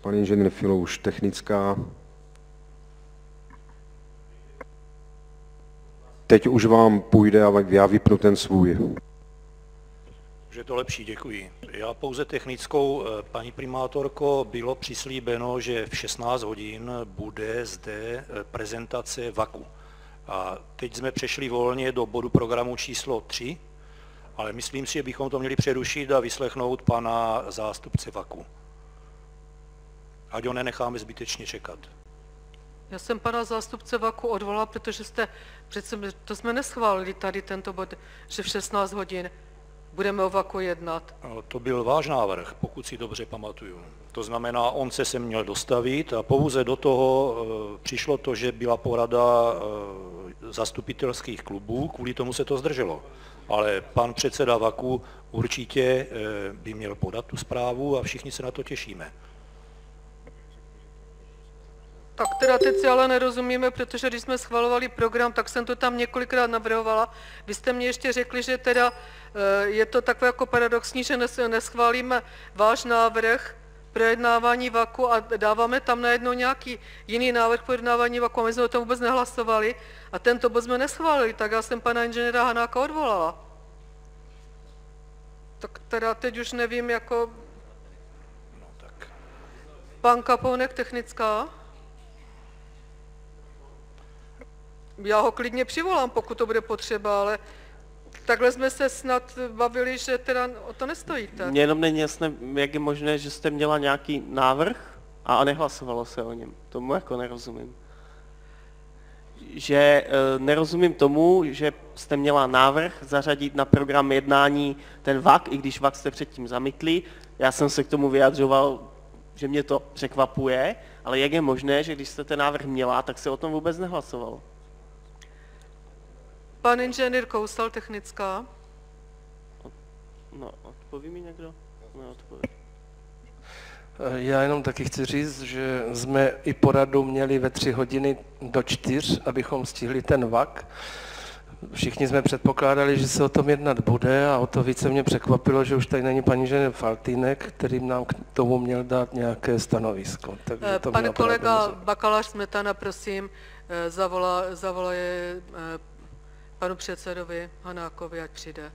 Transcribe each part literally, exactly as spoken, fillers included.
Pan inženýr Filouš, technická. Teď už vám půjde, ale já vypnu ten svůj. Už je to lepší, děkuji. Já pouze technickou. Paní primátorko, bylo přislíbeno, že v šestnáct hodin bude zde prezentace vaku. A teď jsme přešli volně do bodu programu číslo tři, ale myslím si, že bychom to měli přerušit a vyslechnout pana zástupce vaku. Ať ho nenecháme zbytečně čekat. Já jsem pana zástupce vaku odvolala, protože jste, přece to jsme neschválili tady tento bod, že v šestnáct hodin budeme o vaku jednat. To byl váš návrh, pokud si dobře pamatuju. To znamená, on se sem měl dostavit a pouze do toho e, přišlo to, že byla porada e, zastupitelských klubů, kvůli tomu se to zdrželo. Ale pan předseda vaku určitě e, by měl podat tu zprávu a všichni se na to těšíme. Tak teda teď si ale nerozumíme, protože když jsme schvalovali program, tak jsem to tam několikrát navrhovala. Vy jste mě ještě řekli, že teda je to takové jako paradoxní, že neschválíme váš návrh projednávání vaku a dáváme tam najednou nějaký jiný návrh projednávání vaku a my jsme o tom vůbec nehlasovali a tento bod jsme neschválili, tak já jsem pana inženýra Hanáka odvolala. Tak teda teď už nevím, jako... No, tak. Pan Kapounek, technická. Já ho klidně přivolám, pokud to bude potřeba, ale takhle jsme se snad bavili, že teda o to nestojíte. Mně jenom není jasné, jak je možné, že jste měla nějaký návrh a nehlasovalo se o něm. Tomu jako nerozumím. Že e, nerozumím tomu, že jste měla návrh zařadit na program jednání ten vak, i když vak jste předtím zamítli. Já jsem se k tomu vyjadřoval, že mě to překvapuje, ale jak je možné, že když jste ten návrh měla, tak se o tom vůbec nehlasovalo? Pan inženýr Kousal, technická. No, odpoví mi někdo? Neodpoví. Já jenom taky chci říct, že jsme i poradu měli ve tři hodiny do čtyř, abychom stihli ten vak. Všichni jsme předpokládali, že se o tom jednat bude a o to více mě překvapilo, že už tady není paní inženýr Faltýnek, který nám k tomu měl dát nějaké stanovisko. Takže to Pan kolega bakalář Smetana, prosím, zavolá, zavolaje panu předsedovi Hanákovi, ať přijde.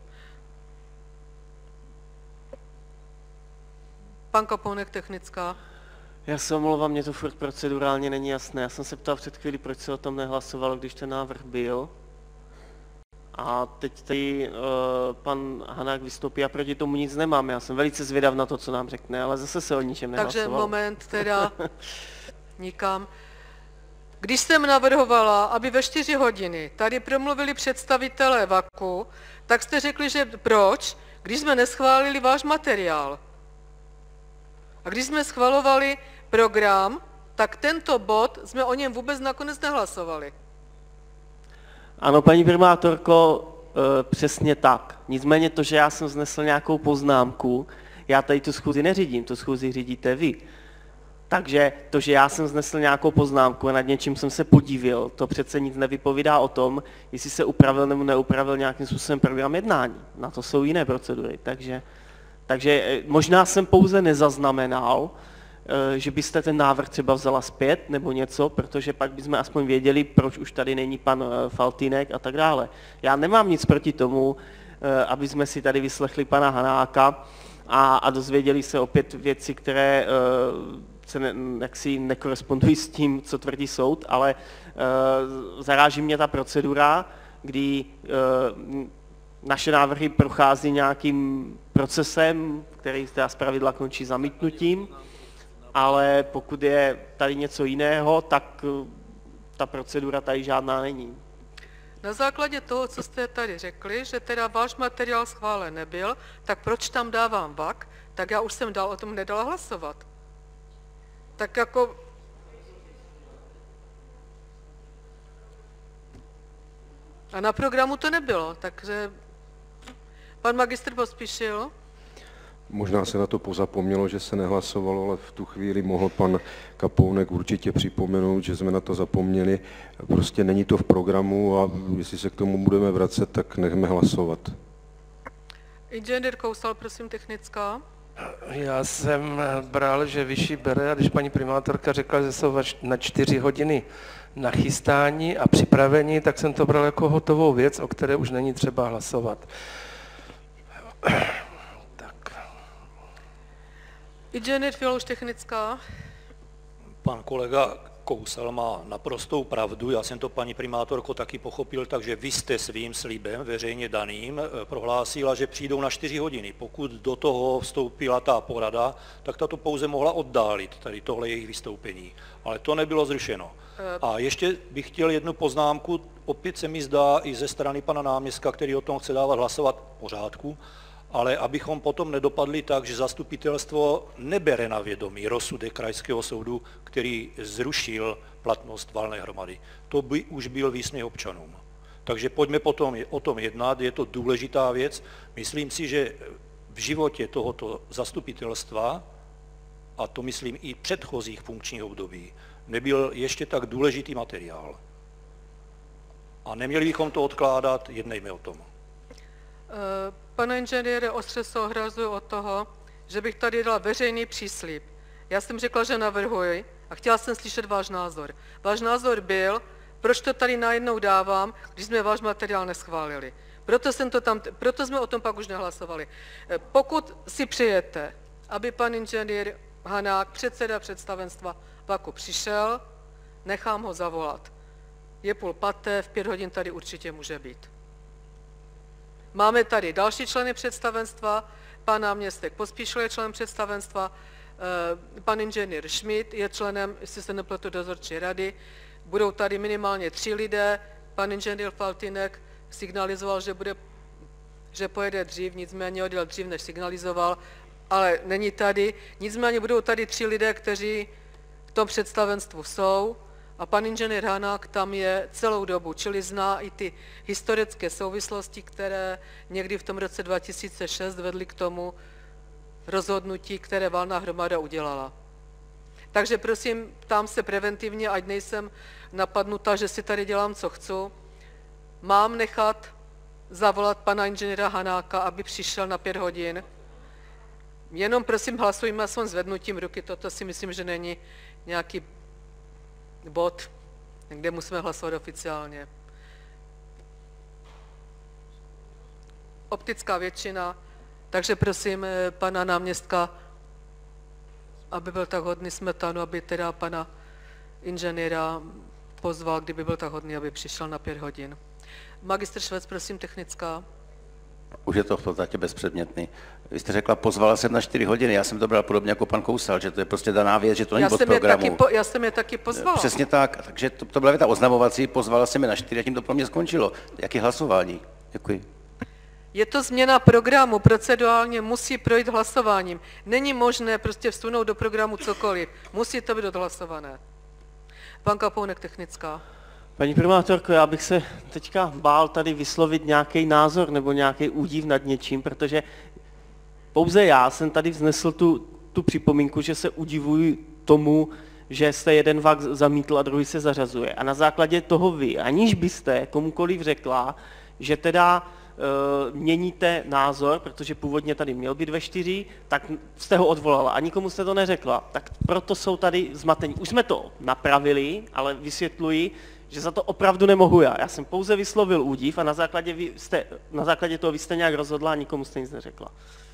Pan Kapounek, technická. Já se omlouvám, mě to furt procedurálně není jasné. Já jsem se ptal před chvílí, proč se o tom nehlasovalo, když ten návrh byl. A teď tady uh, pan Hanák vystoupí a proti tomu nic nemám. Já jsem velice zvědav na to, co nám řekne, ale zase se o ničem nehlasovalo. Takže moment teda nikam. Když jsem navrhovala, aby ve čtyři hodiny tady promluvili představitelé vaku, tak jste řekli, že proč, když jsme neschválili váš materiál. A když jsme schvalovali program, tak tento bod jsme o něm vůbec nakonec nehlasovali. Ano, paní primátorko, e, přesně tak. Nicméně to, že já jsem vznesl nějakou poznámku, já tady tu schůzi neřídím, tu schůzi řídíte vy. Takže to, že já jsem vznesl nějakou poznámku a nad něčím jsem se podívil, to přece nic nevypovídá o tom, jestli se upravil nebo neupravil nějakým způsobem program jednání. Na to jsou jiné procedury. Takže, takže možná jsem pouze nezaznamenal, že byste ten návrh třeba vzala zpět nebo něco, protože pak bychom aspoň věděli, proč už tady není pan Faltýnek a tak dále. Já nemám nic proti tomu, aby jsme si tady vyslechli pana Hanáka a, a dozvěděli se opět věci, které se ne, jaksi nekorespondují s tím, co tvrdí soud, ale uh, zaráží mě ta procedura, kdy uh, naše návrhy prochází nějakým procesem, který z pravidla končí zamítnutím, ale pokud je tady něco jiného, tak uh, ta procedura tady žádná není. Na základě toho, co jste tady řekli, že teda váš materiál schválen nebyl, tak proč tam dávám vak, tak já už jsem dál o tom nedala hlasovat. Tak jako... A na programu to nebylo, takže pan magistr Pospíšil. Možná se na to pozapomnělo, že se nehlasovalo, ale v tu chvíli mohl pan Kapounek určitě připomenout, že jsme na to zapomněli. Prostě není to v programu a jestli se k tomu budeme vracet, tak nechme hlasovat. Inženýr Kousal, prosím, technická. Já jsem bral, že vyšší bere, a když paní primátorka řekla, že jsou na čtyři hodiny nachystání a připravení, tak jsem to bral jako hotovou věc, o které už není třeba hlasovat. Tak. Inženýr Fialuš, technická. Pan kolega Kousal má naprostou pravdu, já jsem to, paní primátorko, taky pochopil, takže vy jste svým slibem veřejně daným prohlásila, že přijdou na čtyři hodiny. Pokud do toho vstoupila ta porada, tak ta to pouze mohla oddálit, tady tohle jejich vystoupení. Ale to nebylo zrušeno. A ještě bych chtěl jednu poznámku, opět se mi zdá i ze strany pana náměstka, který o tom chce dávat hlasovat v pořádku, ale abychom potom nedopadli tak, že zastupitelstvo nebere na vědomí rozsudek krajského soudu, který zrušil platnost valné hromady. To by už byl výsměch občanům. Takže pojďme potom o tom jednat, je to důležitá věc. Myslím si, že v životě tohoto zastupitelstva, a to myslím i předchozích funkčních období, nebyl ještě tak důležitý materiál. A neměli bychom to odkládat, jednejme o tom. Pane inženýre, ostře se ohrazuji od toho, že bych tady dala veřejný příslib. Já jsem řekla, že navrhuji a chtěla jsem slyšet váš názor. Váš názor byl, proč to tady najednou dávám, když jsme váš materiál neschválili. Proto, jsem to tam, proto jsme o tom pak už nehlasovali. Pokud si přejete, aby pan inženýr Hanák, předseda představenstva VAKu, přišel, nechám ho zavolat. Je půl paté, v pět hodin tady určitě může být. Máme tady další členy představenstva, pan náměstek Pospíšil je členem představenstva, pan inženýr Schmidt je členem, jestli se nepletu, dozorčí rady, budou tady minimálně tři lidé, pan inženýr Faltýnek signalizoval, že, bude, že pojede dřív, nicméně odjel dřív, než signalizoval, ale není tady, nicméně budou tady tři lidé, kteří v tom představenstvu jsou, a pan inženýr Hanák tam je celou dobu, čili zná i ty historické souvislosti, které někdy v tom roce dva tisíce šest vedly k tomu rozhodnutí, které valná hromada udělala. Takže prosím, ptám se preventivně, ať nejsem napadnuta, že si tady dělám, co chci. Mám nechat zavolat pana inženýra Hanáka, aby přišel na pět hodin. Jenom prosím hlasujme aspoň zvednutím ruky, toto si myslím, že není nějaký bod, kde musíme hlasovat oficiálně. Optická většina, takže prosím pana náměstka, aby byl tak hodný Smetanu, aby teda pana inženýra pozval, kdyby byl tak hodný, aby přišel na pět hodin. Magistr Švec, prosím, technická. Už je to v podstatě bezpředmětný. Vy jste řekla, pozvala jsem na čtyři hodiny, já jsem to bral podobně jako pan Kousal, že to je prostě daná věc, že to není bod programu. Po, já jsem je taky pozvala. Přesně tak, takže to, to byla věta oznamovací, pozvala jsem je na čtyři a tím to pro mě skončilo. Jaké hlasování? Děkuji. Je to změna programu, procedurálně musí projít hlasováním. Není možné prostě vsunout do programu cokoliv, musí to být odhlasované. Pan Kapounek, technická. Paní primátorko, já bych se teďka bál tady vyslovit nějaký názor nebo nějaký údiv nad něčím, protože pouze já jsem tady vznesl tu, tu připomínku, že se udivuji tomu, že jste jeden vak zamítl a druhý se zařazuje. A na základě toho vy, aniž byste komukoliv řekla, že teda e, měníte názor, protože původně tady měl být ve čtyři, tak jste ho odvolala a nikomu jste to neřekla. Tak proto jsou tady zmatení. Už jsme to napravili, ale vysvětluji, že za to opravdu nemohu já. Já jsem pouze vyslovil údiv a na základě, vy jste, na základě toho vy jste nějak rozhodla a nikomu jste nic neřekla.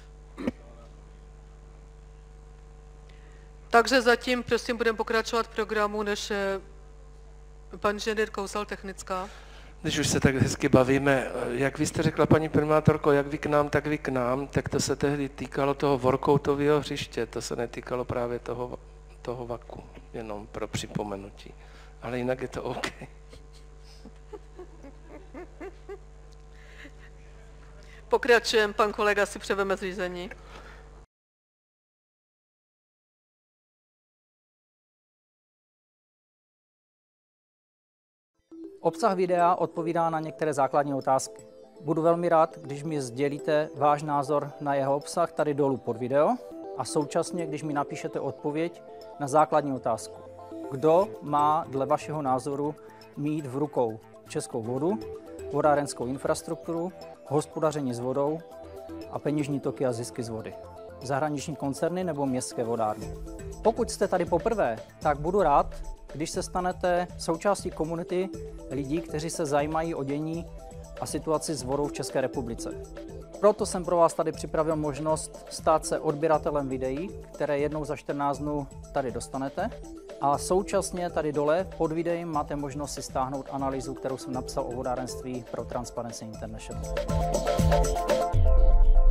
Takže zatím, prosím, budeme pokračovat v programu, než pan inženýr Kousal, technická. Když už se tak hezky bavíme, jak vy jste řekla, paní primátorko, jak vy k nám, tak vy k nám, tak to se tehdy týkalo toho workoutového hřiště, to se netýkalo právě toho, toho vaku, jenom pro připomenutí. Ale jinak je to OK. Pokračujeme, pan kolega si převeme řízení. Obsah videa odpovídá na některé základní otázky. Budu velmi rád, když mi sdělíte váš názor na jeho obsah tady dolů pod video a současně, když mi napíšete odpověď na základní otázku. Kdo má dle vašeho názoru mít v rukou českou vodu, vodárenskou infrastrukturu, hospodaření s vodou a peněžní toky a zisky z vody? zahraniční koncerny nebo městské vodárny. Pokud jste tady poprvé, tak budu rád, když se stanete součástí komunity lidí, kteří se zajímají o dění a situaci s vodou v České republice. Proto jsem pro vás tady připravil možnost stát se odběratelem videí, které jednou za čtrnáct dnů tady dostanete. A současně tady dole pod videem máte možnost si stáhnout analýzu, kterou jsem napsal o vodárenství pro Transparency International.